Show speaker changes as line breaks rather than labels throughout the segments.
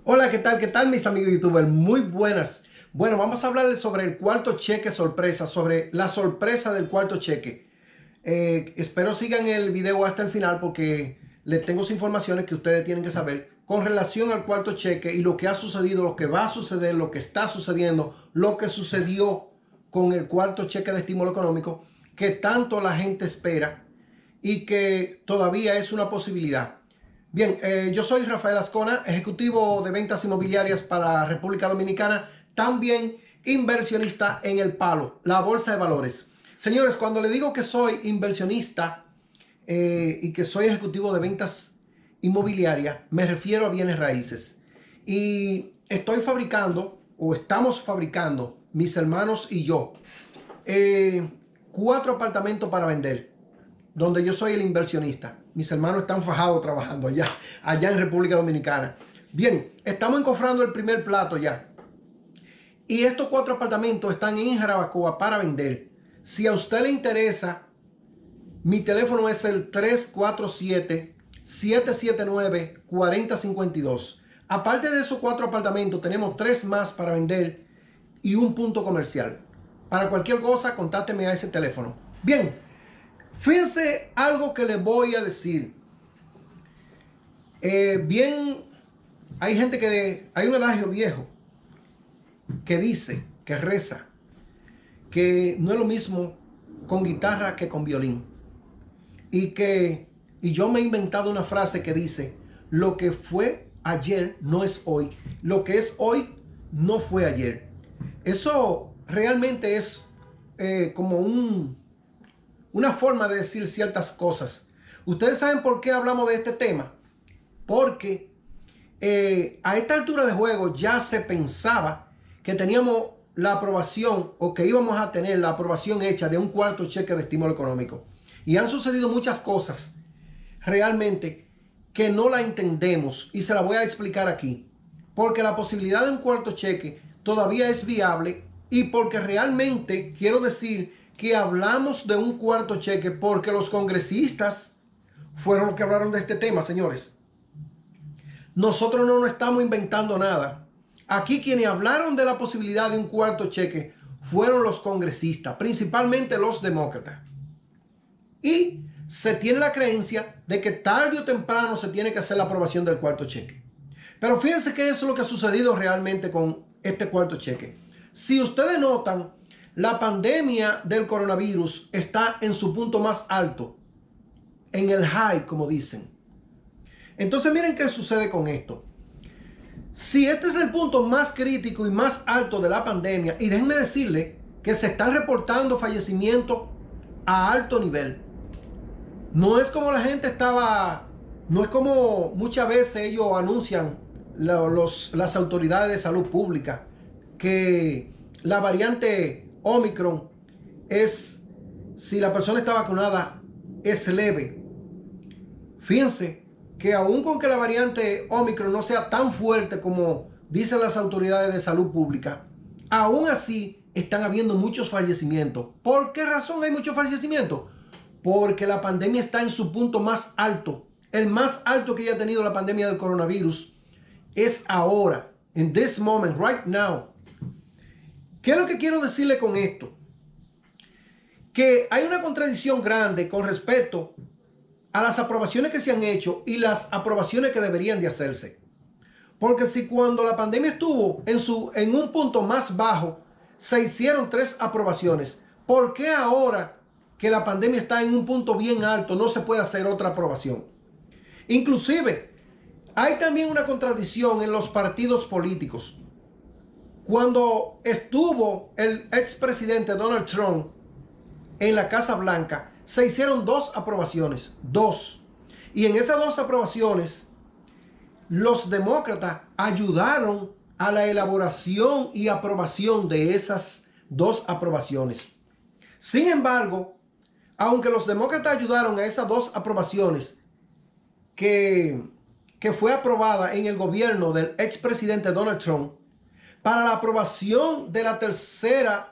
Hola, ¿qué tal? ¿Qué tal, mis amigos youtubers? Muy buenas. Bueno, vamos a hablarles sobre el cuarto cheque sorpresa, sobre la sorpresa del cuarto cheque. Espero sigan el video hasta el final porque les tengo informaciones que ustedes tienen que saber con relación al cuarto cheque y lo que ha sucedido, lo que va a suceder, lo que está sucediendo, lo que sucedió con el cuarto cheque de estímulo económico que tanto la gente espera y que todavía es una posibilidad. Bien, yo soy Rafael Ascona, ejecutivo de ventas inmobiliarias para República Dominicana, también inversionista en El Palo, la bolsa de valores. Señores, cuando le digo que soy inversionista y que soy ejecutivo de ventas inmobiliarias, me refiero a bienes raíces. Y estoy fabricando, o estamos fabricando, mis hermanos y yo, 4 apartamentos para vender, donde yo soy el inversionista. Mis hermanos están fajados trabajando allá en República Dominicana. Bien, estamos encofrando el primer plato ya. Y estos 4 apartamentos están en Jarabacoa para vender. Si a usted le interesa, mi teléfono es el 347-779-4052. Aparte de esos 4 apartamentos, tenemos 3 más para vender y un punto comercial. Para cualquier cosa, contácteme a ese teléfono. Bien, fíjense algo que les voy a decir. Hay gente hay un adagio viejo que dice, que reza, que no es lo mismo con guitarra que con violín. Y yo me he inventado una frase que dice, lo que fue ayer no es hoy. Lo que es hoy no fue ayer. Eso realmente es como una forma de decir ciertas cosas. ¿Ustedes saben por qué hablamos de este tema? Porque a esta altura de juego ya se pensaba que teníamos la aprobación o que íbamos a tener la aprobación hecha de un cuarto cheque de estímulo económico. Y han sucedido muchas cosas realmente que no la entendemos y se la voy a explicar aquí. Porque la posibilidad de un cuarto cheque todavía es viable y porque realmente quiero decir que hablamos de un cuarto cheque porque los congresistas fueron los que hablaron de este tema, señores. Nosotros no nos estamos inventando nada. Aquí quienes hablaron de la posibilidad de un cuarto cheque fueron los congresistas, principalmente los demócratas. Y se tiene la creencia de que tarde o temprano se tiene que hacer la aprobación del cuarto cheque. Pero fíjense que eso es lo que ha sucedido realmente con este cuarto cheque. Si ustedes notan, la pandemia del coronavirus está en su punto más alto, en el high, como dicen. Entonces miren qué sucede con esto. Si este es el punto más crítico y más alto de la pandemia, y déjenme decirle que se están reportando fallecimientos a alto nivel. No es como la gente estaba, no es como muchas veces ellos anuncian las autoridades de salud pública que la variante Omicron es, si la persona está vacunada, es leve. Fíjense que aun con que la variante Omicron no sea tan fuerte como dicen las autoridades de salud pública, aún así están habiendo muchos fallecimientos. ¿Por qué razón hay muchos fallecimientos? Porque la pandemia está en su punto más alto. El más alto que haya tenido la pandemia del coronavirus es ahora, en this moment, right now. ¿Qué es lo que quiero decirle con esto? Que hay una contradicción grande con respecto a las aprobaciones que se han hecho y las aprobaciones que deberían de hacerse. Porque si cuando la pandemia estuvo en un punto más bajo, se hicieron 3 aprobaciones, ¿por qué ahora que la pandemia está en un punto bien alto no se puede hacer otra aprobación? Inclusive, hay también una contradicción en los partidos políticos. Cuando estuvo el expresidente Donald Trump en la Casa Blanca, se hicieron 2 aprobaciones, 2. Y en esas 2 aprobaciones, los demócratas ayudaron a la elaboración y aprobación de esas 2 aprobaciones. Sin embargo, aunque los demócratas ayudaron a esas 2 aprobaciones que fue aprobada en el gobierno del expresidente Donald Trump, para la aprobación de la tercera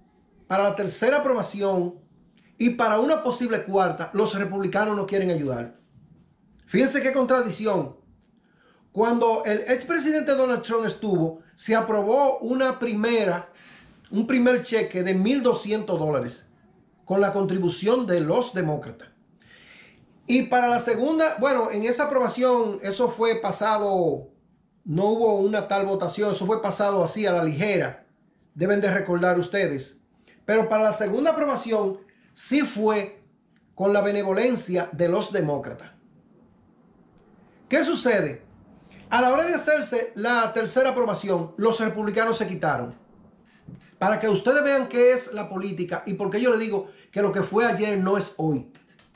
aprobación y para una posible cuarta, los republicanos no quieren ayudar. Fíjense qué contradicción. cuando el expresidente Donald Trump estuvo, se aprobó un primer cheque de $1,200 con la contribución de los demócratas. Y para la segunda, bueno, en esa aprobación, eso fue pasado, no hubo una tal votación, eso fue pasado así a la ligera, deben de recordar ustedes. Pero para la segunda aprobación, sí fue con la benevolencia de los demócratas. ¿Qué sucede? A la hora de hacerse la tercera aprobación, los republicanos se quitaron. Para que ustedes vean qué es la política y por qué yo le digo que lo que fue ayer no es hoy.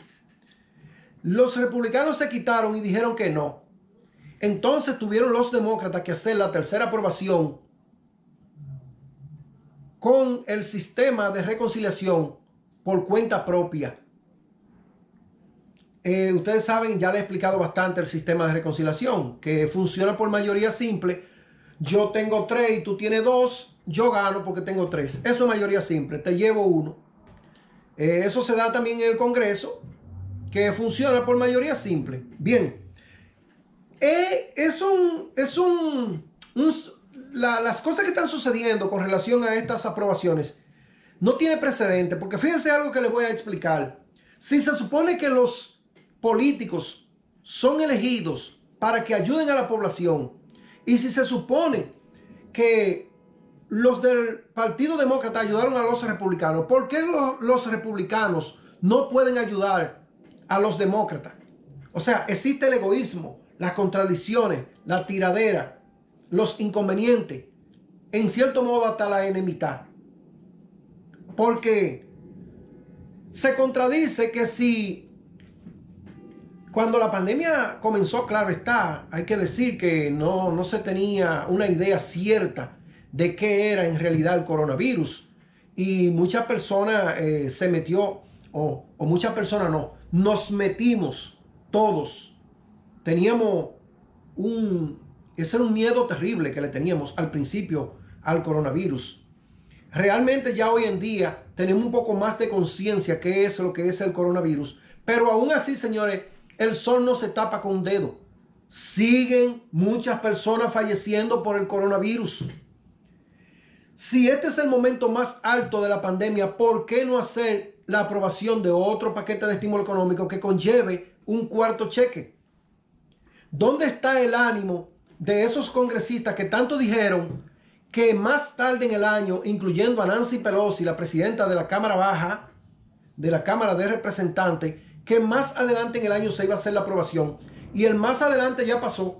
Los republicanos se quitaron y dijeron que no. Entonces tuvieron los demócratas que hacer la tercera aprobación con el sistema de reconciliación por cuenta propia. Ustedes saben, ya les he explicado bastante el sistema de reconciliación, que funciona por mayoría simple. Yo tengo 3 y tú tienes 2, yo gano porque tengo 3. Eso es mayoría simple, te llevo 1. Eso se da también en el Congreso, que funciona por mayoría simple. Bien, las cosas que están sucediendo con relación a estas aprobaciones no tiene precedente, porque fíjense algo que les voy a explicar. Si se supone que los políticos son elegidos para que ayuden a la población, y si se supone que los del Partido Demócrata ayudaron a los republicanos, ¿por qué los republicanos no pueden ayudar a los demócratas? O sea, existe el egoísmo, las contradicciones, la tiradera, los inconvenientes, en cierto modo hasta la enemistad. Porque se contradice que si cuando la pandemia comenzó, claro está, hay que decir que no se tenía una idea cierta de qué era en realidad el coronavirus. Y muchas personas se metió, o muchas personas no, nos metimos todos. Teníamos ese era un miedo terrible que le teníamos al principio al coronavirus. Realmente ya hoy en día tenemos un poco más de conciencia qué es lo que es el coronavirus. Pero aún así, señores, el sol no se tapa con un dedo. Siguen muchas personas falleciendo por el coronavirus. Si este es el momento más alto de la pandemia, ¿por qué no hacer la aprobación de otro paquete de estímulo económico que conlleve un cuarto cheque? ¿Dónde está el ánimo de esos congresistas que tanto dijeron que más tarde en el año, incluyendo a Nancy Pelosi, la presidenta de la Cámara Baja, de la Cámara de Representantes, que más adelante en el año se iba a hacer la aprobación? Y el más adelante ya pasó,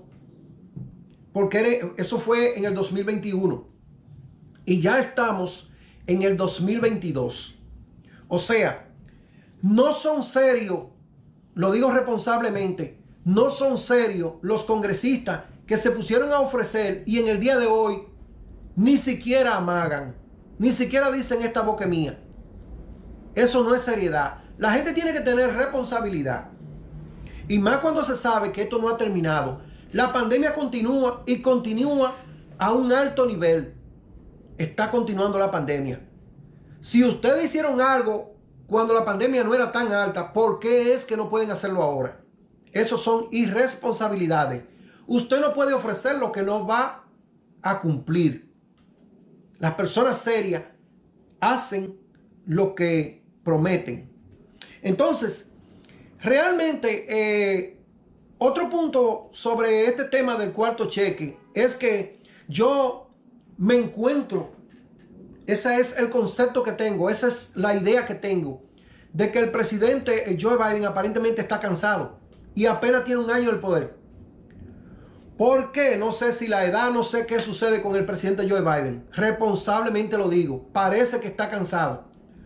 porque eso fue en el 2021. Y ya estamos en el 2022. O sea, no son serios, lo digo responsablemente, no son serios los congresistas que se pusieron a ofrecer y en el día de hoy ni siquiera amagan, ni siquiera dicen esta boca es mía. Eso no es seriedad. La gente tiene que tener responsabilidad. Y más cuando se sabe que esto no ha terminado. La pandemia continúa y continúa a un alto nivel. Está continuando la pandemia. Si ustedes hicieron algo cuando la pandemia no era tan alta, ¿por qué es que no pueden hacerlo ahora? Esos son irresponsabilidades. Usted no puede ofrecer lo que no va a cumplir. Las personas serias hacen lo que prometen. Entonces, realmente, otro punto sobre este tema del cuarto cheque es que yo me encuentro, ese es el concepto que tengo, esa es la idea que tengo, de que el presidente Joe Biden aparentemente está cansado y apenas tiene un año en el poder. ¿Por qué? No sé si la edad, no sé qué sucede con el presidente Joe Biden. Responsablemente lo digo, parece que está cansado.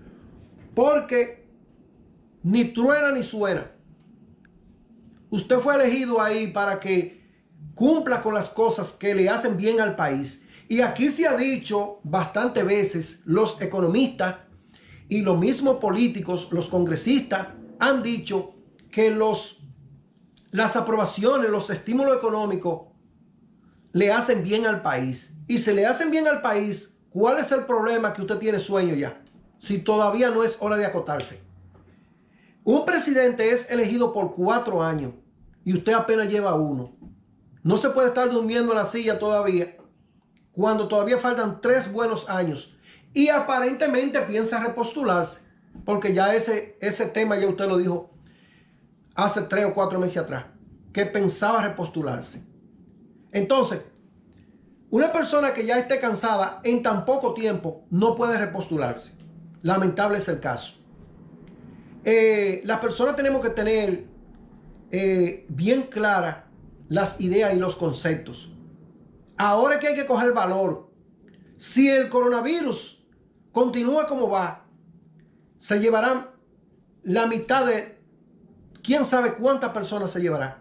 Porque ni truena ni suena. Usted fue elegido ahí para que cumpla con las cosas que le hacen bien al país. Y aquí se ha dicho bastantes veces, los economistas y los mismos políticos, los congresistas, han dicho que las aprobaciones, los estímulos económicos le hacen bien al país. Y si le hacen bien al país, ¿cuál es el problema que usted tiene sueño ya? Si todavía no es hora de acotarse. Un presidente es elegido por 4 años y usted apenas lleva 1. No se puede estar durmiendo en la silla todavía, cuando todavía faltan 3 buenos años. Y aparentemente piensa repostularse, porque ya ese tema ya usted lo dijo hace 3 o 4 meses atrás, que pensaba repostularse. Entonces, una persona que ya esté cansada en tan poco tiempo no puede repostularse. Lamentable es el caso. Las personas tenemos que tener bien claras las ideas y los conceptos. Ahora que hay que coger valor. Si el coronavirus continúa como va, se llevarán la mitad de quién sabe cuántas personas se llevará.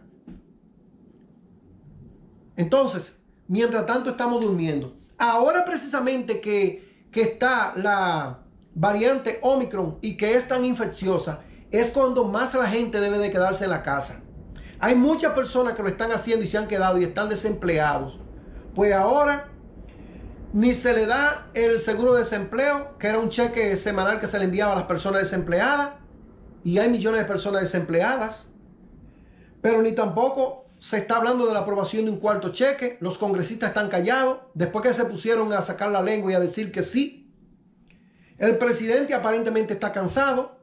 Entonces, mientras tanto estamos durmiendo. Ahora precisamente que está la variante Omicron y que es tan infecciosa, es cuando más la gente debe de quedarse en la casa. Hay muchas personas que lo están haciendo y se han quedado y están desempleados. Pues ahora ni se le da el seguro de desempleo, que era un cheque semanal que se le enviaba a las personas desempleadas, y hay millones de personas desempleadas. Pero ni tampoco se está hablando de la aprobación de un cuarto cheque. Los congresistas están callados después que se pusieron a sacar la lengua y a decir que sí. El presidente aparentemente está cansado.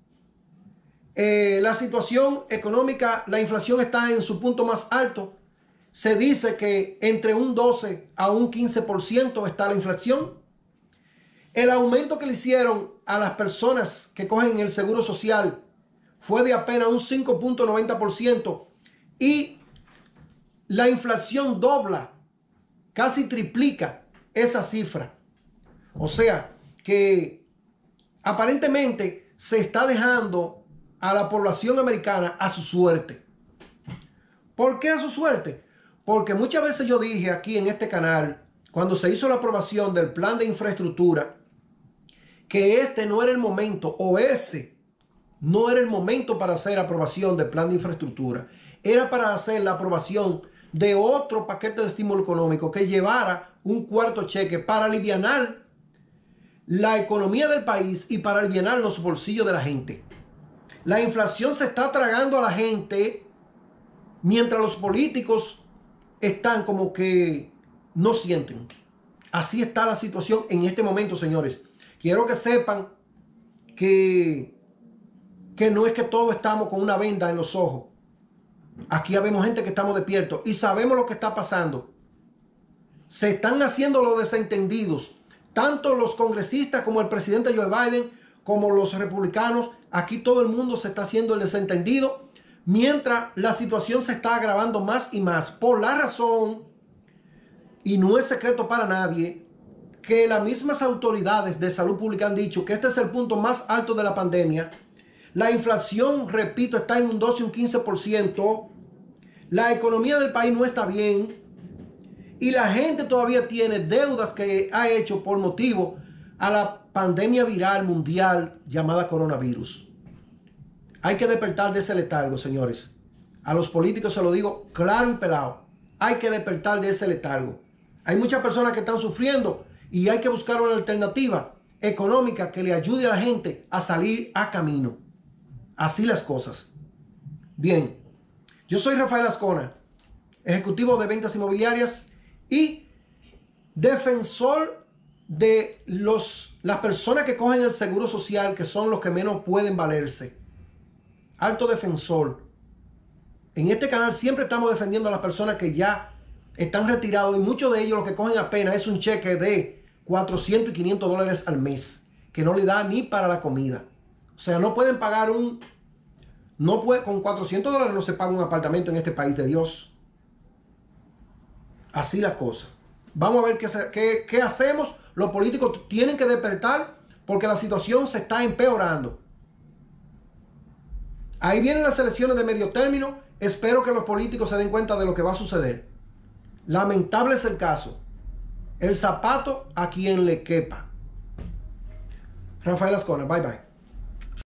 La situación económica, la inflación está en su punto más alto. Se dice que entre un 12 a un 15% está la inflación. El aumento que le hicieron a las personas que cogen el seguro social fue de apenas un 5.90%. Y la inflación dobla, casi triplica esa cifra. O sea que aparentemente se está dejando a la población americana a su suerte. ¿Por qué a su suerte? Porque muchas veces yo dije aquí en este canal, cuando se hizo la aprobación del plan de infraestructura, que este no era el momento, o ese no era el momento para hacer aprobación del plan de infraestructura. Era para hacer la aprobación de otro paquete de estímulo económico que llevara un cuarto cheque para alivianar la economía del país y para alivianar los bolsillos de la gente. La inflación se está tragando a la gente mientras los políticos están como que no sienten. Así está la situación en este momento, señores. Quiero que sepan que no es que todos estamos con una venda en los ojos. Aquí vemos gente que estamos despiertos y sabemos lo que está pasando. Se están haciendo los desentendidos. Tanto los congresistas como el presidente Joe Biden, como los republicanos. Aquí todo el mundo se está haciendo el desentendido. Mientras la situación se está agravando más y más. Por la razón, y no es secreto para nadie, que las mismas autoridades de salud pública han dicho que este es el punto más alto de la pandemia. La inflación, repito, está en un 12 y un 15%. La economía del país no está bien. Y la gente todavía tiene deudas que ha hecho por motivo a la pandemia viral mundial llamada coronavirus. Hay que despertar de ese letargo, señores. A los políticos se lo digo claro y pelado. Hay que despertar de ese letargo. Hay muchas personas que están sufriendo y hay que buscar una alternativa económica que le ayude a la gente a salir a camino. Así las cosas. Bien, yo soy Rafael Ascona, ejecutivo de ventas inmobiliarias y defensor de las personas que cogen el seguro social, que son los que menos pueden valerse. Alto defensor. En este canal siempre estamos defendiendo a las personas que ya están retirados y muchos de ellos lo que cogen apenas es un cheque de 400 y 500 dólares al mes, que no le da ni para la comida. O sea, no pueden pagar con 400 dólares no se paga un apartamento en este país de Dios. Así la cosa. Vamos a ver qué hacemos. Los políticos tienen que despertar porque la situación se está empeorando. Ahí vienen las elecciones de medio término. Espero que los políticos se den cuenta de lo que va a suceder. Lamentable es el caso. El zapato a quien le quepa. Rafael Ascona, bye bye.